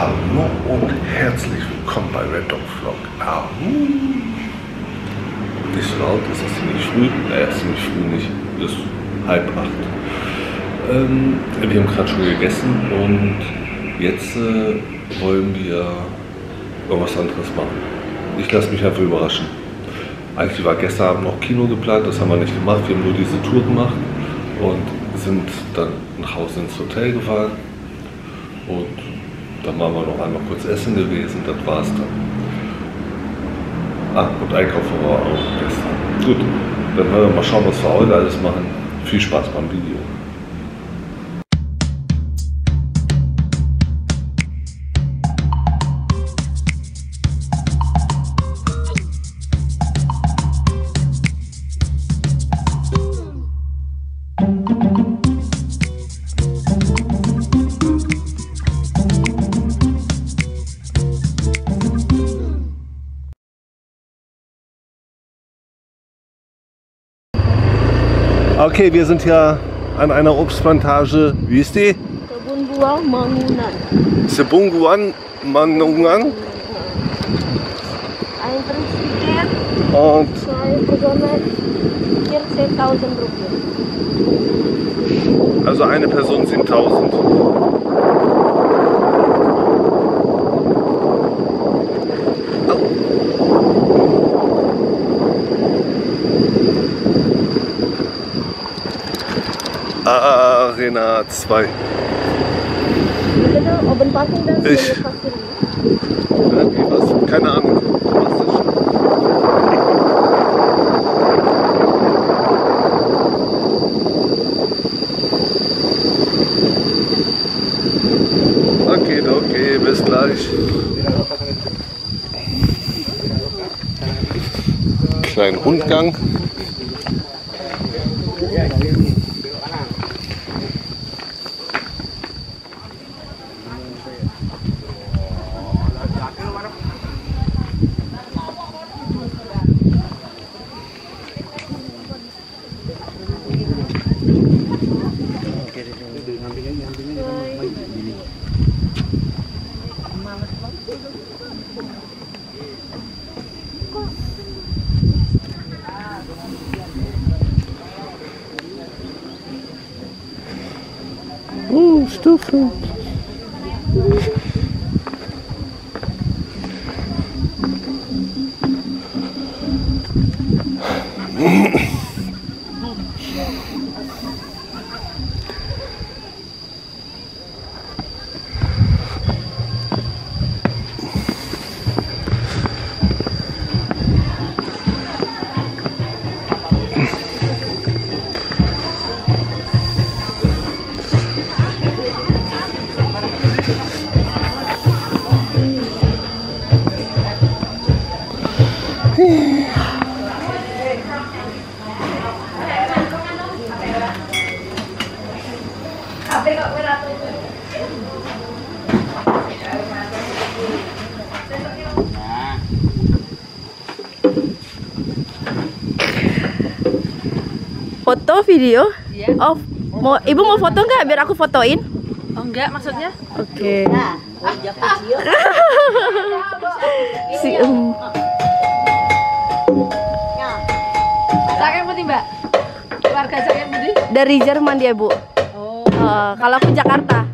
Hallo und herzlich willkommen bei Red Dog Vlog. Nicht so laut, ist das ziemlich früh? Naja, ziemlich früh nicht, ist 7:30. Wir haben gerade schon gegessen und jetzt wollen wir irgendwas anderes machen. Ich lasse mich einfach überraschen. Eigentlich war gestern Abend noch Kino geplant, das haben wir nicht gemacht. Wir haben nur diese Tour gemacht und sind dann nach Hause ins Hotel gefahren. Und dann waren wir noch einmal kurz essen gewesen, das war's dann. Und einkaufen war auch gestern. Gut, dann werden wir mal schauen, was wir heute alles machen. Viel Spaß beim Video. Okay, wir sind hier an einer Obstplantage. Wie ist die? Kebun Mangunan. Sebungguan Manungan. Ein Trinkticket, Und 2 Personen, 14.000 Rupiah. also eine Person 7.000. Arena 2. Bitte open parking dan Ich. Wie was? Keine Ahnung. Du machst das schon. Okay, bis gleich. Kleinen Rundgang. Stufe. Foto video? Iya. Oh, ibu mau foto nggak? Biar aku fotoin. Oh enggak maksudnya? Oke. Si Saya yang putih mbak? Keluarga saya yang putih? dari Jerman dia bu. Oh. Kalau aku Jakarta.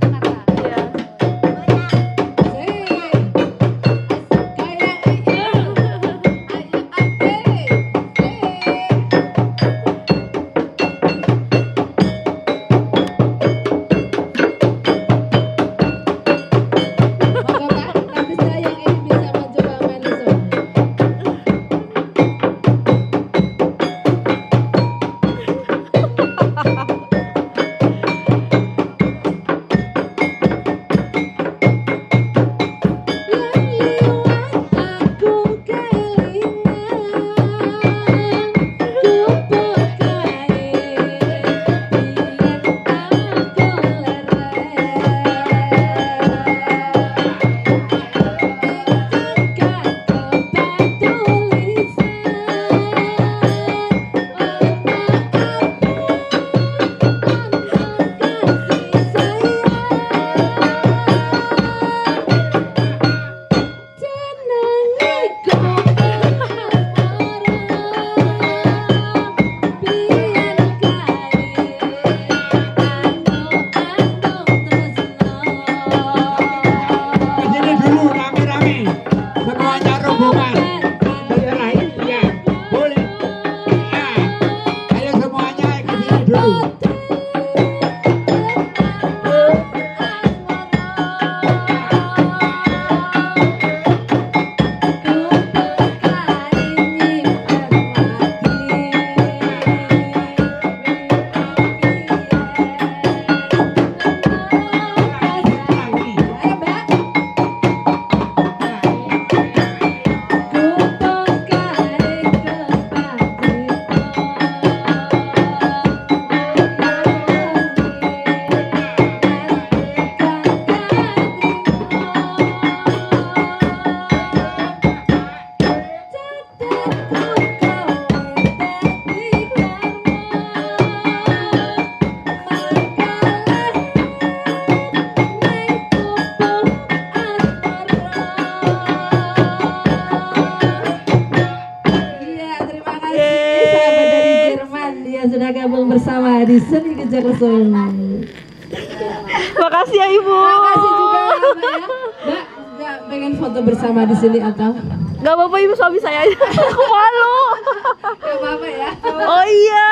di sini kejar langsung. Makasih ya Ibu. Makasih juga ya, Mbak ya. Mbak, nggak pengen foto bersama di sini atau? Gak apa-apa Ibu, suami saya aja. Aku malu. Gak apa-apa ya. Oh iya.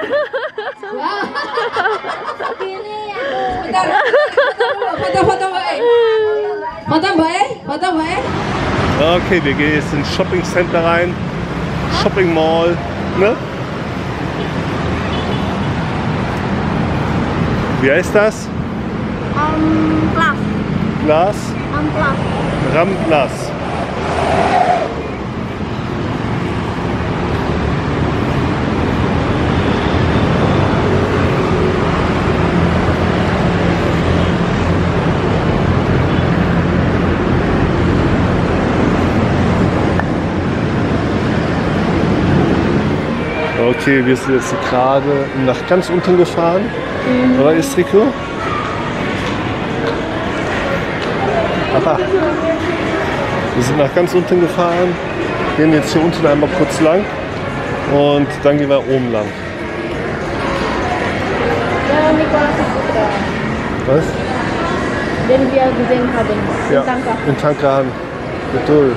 Bentar, foto-foto Mbak E. Foto Mbak E, foto Mbak E. Okay, wir gehen jetzt ins Shopping Center rein. Shopping Mall. Ne? Wie heißt das? Amplas. Glas? Amplas. Ramblas. Okay, wir sind jetzt gerade nach ganz unten gefahren, oder Istrico? Papa. Wir sind nach ganz unten gefahren, gehen jetzt hier unten einmal kurz lang und dann gehen wir oben lang. Ya Nicolas Saputra. Was? Dan dia gesehen haben. Ja, in Tankahan. Betul.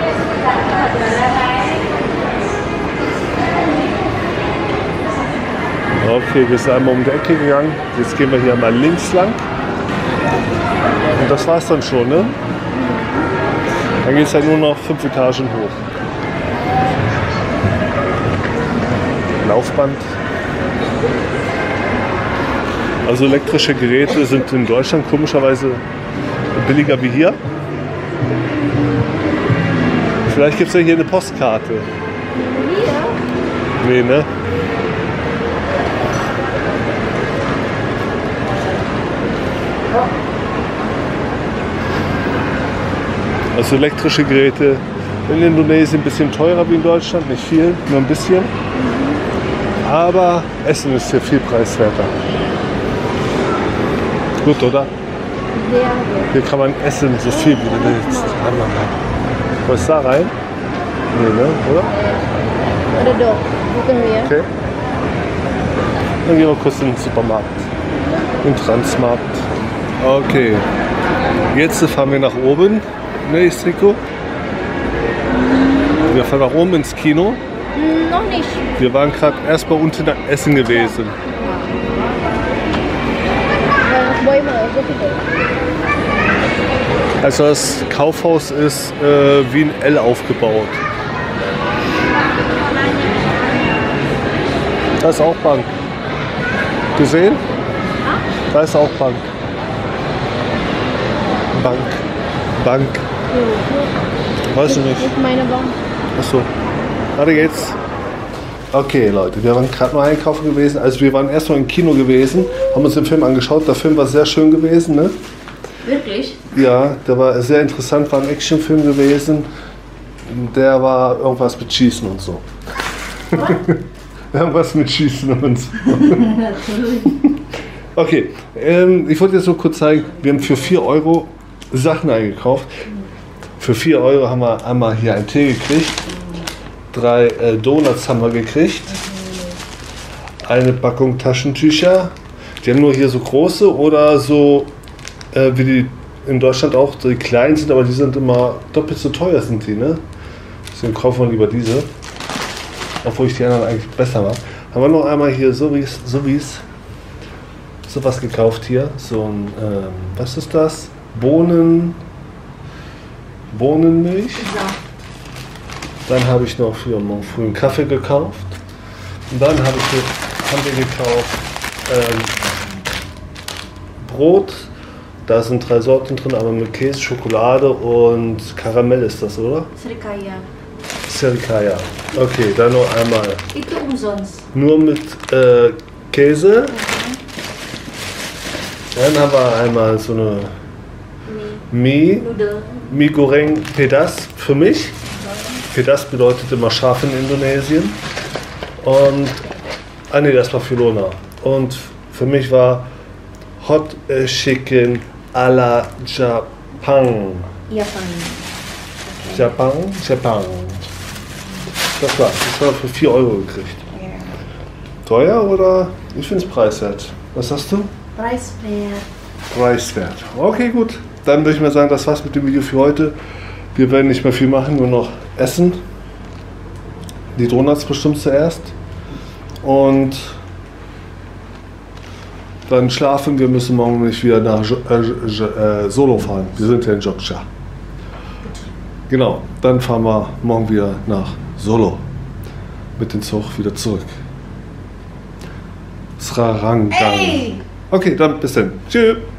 Okay, wir sind einmal um die Ecke gegangen. Jetzt gehen wir hier mal links lang. Und das war's dann schon, ne? Dann geht es halt nur noch 5 Etagen hoch. Laufband. Also elektrische Geräte sind in Deutschland komischerweise billiger wie hier. Vielleicht gibt es ja hier eine Postkarte. Nee, ne? Also elektrische Geräte in Indonesien ein bisschen teurer wie in Deutschland, nicht viel, nur ein bisschen. Aber Essen ist hier viel preiswerter. Gut, oder? Hier kann man essen, so viel wie du willst. Was da rein? Nee, ne? Oder? Ada dong. Bukan ya. Okay. Dann gehen wir kurz in den Supermarkt. In den Transmarkt. Okay. Jetzt fahren wir nach oben. Ne, Istrico? Wir fahren nach oben ins Kino. Noch nicht. Wir waren gerade erst mal unten essen gewesen. Boy mal, so viel. Also das Kaufhaus ist wie ein L aufgebaut. Da ist auch Bank. Gesehen? Da ist auch Bank. Bank. Weiß ich nicht. Das ist meine Bank. Achso. Warte jetzt. Okay, Leute, wir waren gerade mal einkaufen gewesen. Also wir waren erst mal im Kino gewesen, haben uns den Film angeschaut. Der Film war sehr schön gewesen, ne? Wirklich? Ja, der war sehr interessant, war ein Actionfilm gewesen. Der war irgendwas mit Schießen und so. Irgendwas mit Schießen und so. Okay, ich wollte jetzt nur kurz zeigen, wir haben für 4 Euro Sachen eingekauft. Für 4 Euro haben wir einmal hier einen Tee gekriegt. 3 Donuts haben wir gekriegt. Eine Packung Taschentücher. Die haben nur hier so große oder so wie die in Deutschland auch, die kleinen sind, aber die sind immer doppelt so teuer sind die, ne? Deswegen kaufen wir lieber diese. Obwohl ich die anderen eigentlich besser mag. Haben wir noch einmal hier sowas gekauft hier. So ein, was ist das? Bohnenmilch. Dann habe ich noch für morgen früh einen Kaffee gekauft. Und dann haben wir gekauft Brot. Da sind 3 Sorten drin, aber mit Käse, Schokolade und Karamell ist das, oder? Srikaya. Srikaya. Okay, dann noch einmal. Itu umsonst. Nur mit Käse. Dann haben wir einmal so eine Mie Goreng Pedas für mich. Pedas bedeutet immer scharf in Indonesien. Und, nee, das war für Lona. Und für mich war Hot Chicken à la Japan. Japan. Das war für 4 Euro gekriegt. Teuer oder? Ich finde es preiswert. Was sagst du? Preiswert. Preiswert. Okay, gut. Dann würde ich mal sagen, das war's mit dem Video für heute. Wir werden nicht mehr viel machen, nur noch essen. Die Donuts bestimmt zuerst. Und dann schlafen. Wir müssen morgen nicht wieder nach Solo fahren. Wir sind ja in Jogja. Genau, dann fahren wir morgen wieder nach Solo. Mit dem Zug wieder zurück. Srarangang. Hey! Okay, dann bis dann. Tschüss.